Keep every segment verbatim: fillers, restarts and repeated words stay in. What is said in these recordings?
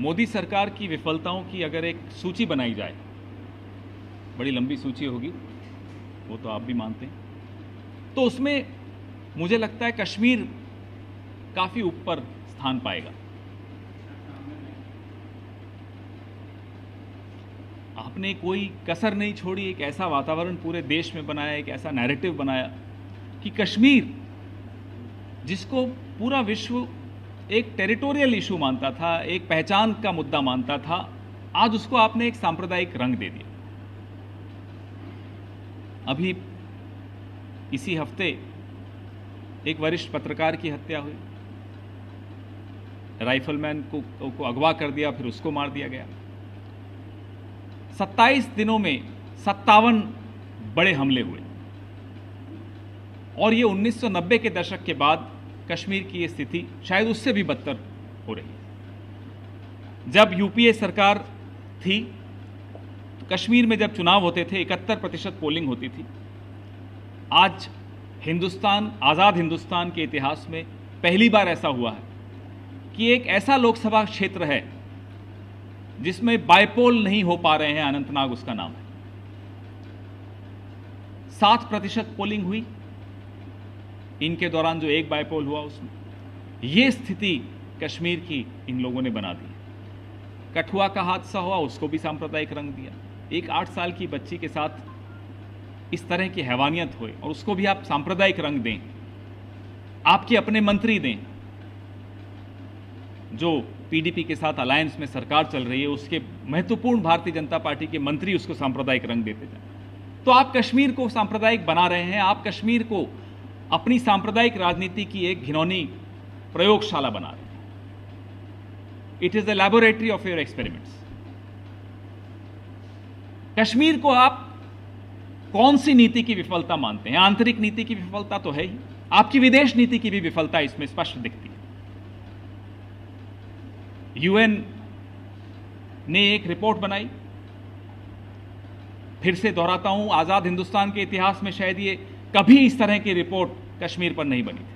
मोदी सरकार की विफलताओं की अगर एक सूची बनाई जाए, बड़ी लंबी सूची होगी, वो तो आप भी मानते हैं, तो उसमें मुझे लगता है कश्मीर काफी ऊपर स्थान पाएगा। आपने कोई कसर नहीं छोड़ी, एक ऐसा वातावरण पूरे देश में बनाया, एक ऐसा नैरेटिव बनाया कि कश्मीर, जिसको पूरा विश्व एक टेरिटोरियल इशू मानता था, एक पहचान का मुद्दा मानता था, आज उसको आपने एक सांप्रदायिक रंग दे दिया। अभी इसी हफ्ते एक वरिष्ठ पत्रकार की हत्या हुई, राइफलमैन को, को अगवा कर दिया, फिर उसको मार दिया गया। सत्ताईस दिनों में सत्तावन बड़े हमले हुए, और ये उन्नीस सौ नब्बे के दशक के बाद कश्मीर की ये स्थिति शायद उससे भी बदतर हो रही है। जब यूपीए सरकार थी तो कश्मीर में जब चुनाव होते थे इकहत्तर प्रतिशत पोलिंग होती थी। आज हिंदुस्तान, आज़ाद हिंदुस्तान के इतिहास में पहली बार ऐसा हुआ है कि एक ऐसा लोकसभा क्षेत्र है जिसमें बाइपोल नहीं हो पा रहे हैं, अनंतनाग उसका नाम है। सात प्रतिशत पोलिंग हुई, इनके दौरान जो एक बाइपोल हुआ उसमें। यह स्थिति कश्मीर की इन लोगों ने बना दी। कठुआ का हादसा हुआ, उसको भी सांप्रदायिक रंग दिया। एक आठ साल की बच्ची के साथ इस तरह की हैवानियत हुई और उसको भी आप सांप्रदायिक रंग दें। आपके अपने मंत्री दें, जो पीडीपी के साथ अलायंस में सरकार चल रही है, उसके महत्वपूर्ण भारतीय जनता पार्टी के मंत्री उसको सांप्रदायिक रंग देते जाए, तो आप कश्मीर को सांप्रदायिक बना रहे हैं। आप कश्मीर को अपनी सांप्रदायिक राजनीति की एक घिनौनी प्रयोगशाला बना रहे हैं। It is the laboratory of your experiments. Kashmir को आप कौन सी नीति की विफलता मानते हैं? आंतरिक नीति की विफलता तो है ही, आपकी विदेश नीति की भी विफलता इसमें स्पष्ट दिखती है। यूएन ने एक रिपोर्ट बनाई, फिर से दोहराता हूं, आजाद हिंदुस्तान के इतिहास में शायद ये कभी इस तरह की रिपोर्ट कश्मीर पर नहीं बनी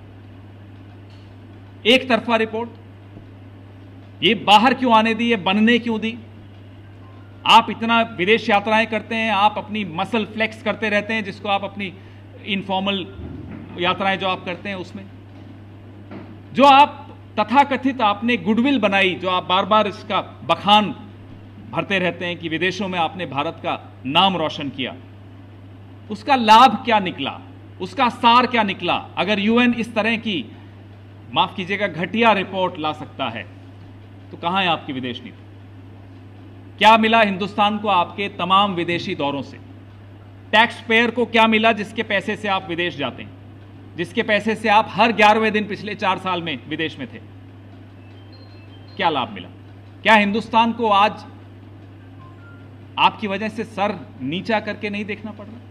थी। एक तरफा रिपोर्ट, ये बाहर क्यों आने दी, ये बनने क्यों दी? आप इतना विदेश यात्राएं करते हैं, आप अपनी मसल फ्लेक्स करते रहते हैं, जिसको आप अपनी इनफॉर्मल यात्राएं जो आप करते हैं उसमें, जो आप तथाकथित आपने गुडविल बनाई, जो आप बार बार इसका बखान भरते रहते हैं कि विदेशों में आपने भारत का नाम रोशन किया, उसका लाभ क्या निकला, उसका सार क्या निकला? अगर यूएन इस तरह की, माफ कीजिएगा, घटिया रिपोर्ट ला सकता है, तो कहां है आपकी विदेश नीति? क्या मिला हिंदुस्तान को आपके तमाम विदेशी दौरों से? टैक्स पेयर को क्या मिला जिसके पैसे से आप विदेश जाते हैं, जिसके पैसे से आप हर ग्यारहवें दिन पिछले चार साल में विदेश में थे? क्या लाभ मिला? क्या हिंदुस्तान को आज आपकी वजह से सर नीचा करके नहीं देखना पड़ रहा?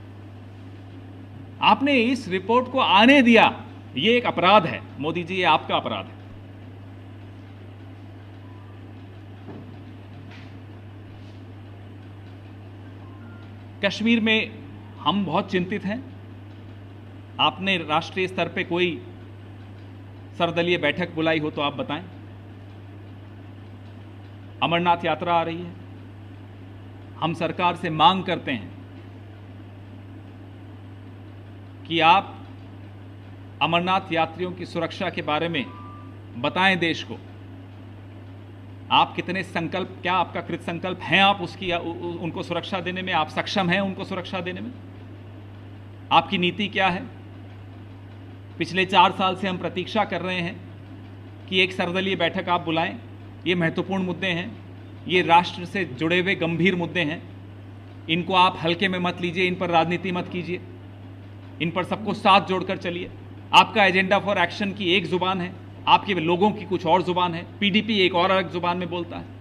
आपने इस रिपोर्ट को आने दिया, यह एक अपराध है मोदी जी, ये आपका अपराध है। कश्मीर में हम बहुत चिंतित हैं। आपने राष्ट्रीय स्तर पे कोई सर्वदलीय बैठक बुलाई हो तो आप बताएं। अमरनाथ यात्रा आ रही है, हम सरकार से मांग करते हैं कि आप अमरनाथ यात्रियों की सुरक्षा के बारे में बताएं देश को। आप कितने संकल्प, क्या आपका कृत संकल्प हैं आप उसकी उ, उ, उनको सुरक्षा देने में? आप सक्षम हैं उनको सुरक्षा देने में? आपकी नीति क्या है? पिछले चार साल से हम प्रतीक्षा कर रहे हैं कि एक सर्वदलीय बैठक आप बुलाएं। ये महत्वपूर्ण मुद्दे हैं, ये राष्ट्र से जुड़े हुए गंभीर मुद्दे हैं, इनको आप हल्के में मत लीजिए, इन पर राजनीति मत कीजिए, इन पर सबको साथ जोड़कर चलिए। आपका एजेंडा फॉर एक्शन की एक जुबान है, आपके लोगों की कुछ और जुबान है, पीडीपी एक और अलग जुबान में बोलता है।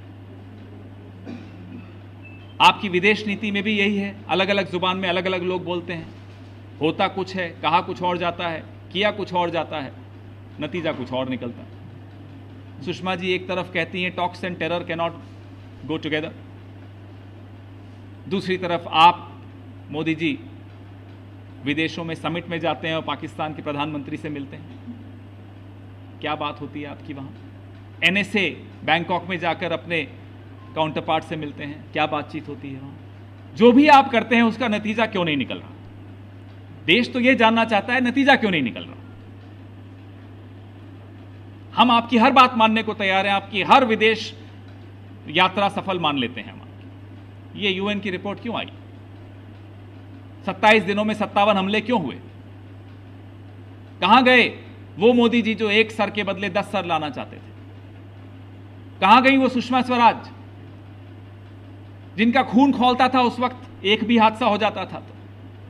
आपकी विदेश नीति में भी यही है, अलग अलग जुबान में अलग अलग लोग बोलते हैं। होता कुछ है, कहा कुछ और जाता है, किया कुछ और जाता है, नतीजा कुछ और निकलता है। सुषमा जी एक तरफ कहती हैं talks and terror can not go together, दूसरी तरफ आप मोदी जी विदेशों में समिट में जाते हैं और पाकिस्तान के प्रधानमंत्री से मिलते हैं। क्या बात होती है आपकी वहां? एनएसए बैंकॉक में जाकर अपने काउंटर पार्ट से मिलते हैं, क्या बातचीत होती है वहां? जो भी आप करते हैं उसका नतीजा क्यों नहीं निकल रहा? देश तो यह जानना चाहता है नतीजा क्यों नहीं निकल रहा। हम आपकी हर बात मानने को तैयार हैं, आपकी हर विदेश यात्रा सफल मान लेते हैं हम आपकी। ये यूएन की रिपोर्ट क्यों आई? सत्ताईस दिनों में सत्तावन हमले क्यों हुए? कहां गए वो मोदी जी जो एक सर के बदले दस सर लाना चाहते थे? कहां गई वो सुषमा स्वराज जिनका खून खौलता था उस वक्त एक भी हादसा हो जाता था? तो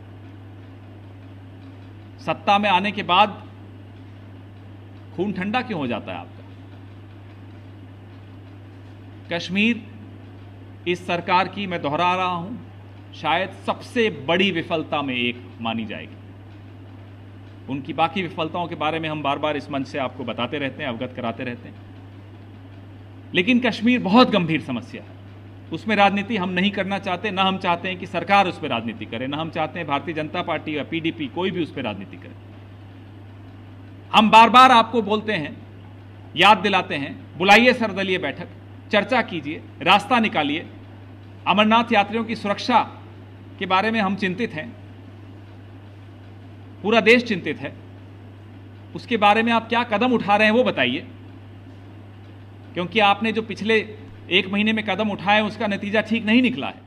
सत्ता में आने के बाद खून ठंडा क्यों हो जाता है आपका? कश्मीर इस सरकार की, मैं दोहरा रहा हूं, शायद सबसे बड़ी विफलता में एक मानी जाएगी। उनकी बाकी विफलताओं के बारे में हम बार बार इस मंच से आपको बताते रहते हैं, अवगत कराते रहते हैं, लेकिन कश्मीर बहुत गंभीर समस्या है। उसमें राजनीति हम नहीं करना चाहते, ना हम चाहते हैं कि सरकार उस पर राजनीति करे, ना हम चाहते हैं भारतीय जनता पार्टी या पीडीपी कोई भी उस पर राजनीति करे। हम बार बार आपको बोलते हैं, याद दिलाते हैं, बुलाइए सर्वदलीय बैठक, चर्चा कीजिए, रास्ता निकालिए। अमरनाथ यात्रियों की सुरक्षा के बारे में हम चिंतित हैं, पूरा देश चिंतित है। उसके बारे में आप क्या कदम उठा रहे हैं वो बताइए, क्योंकि आपने जो पिछले एक महीने में कदम उठाए उसका नतीजा ठीक नहीं निकला है।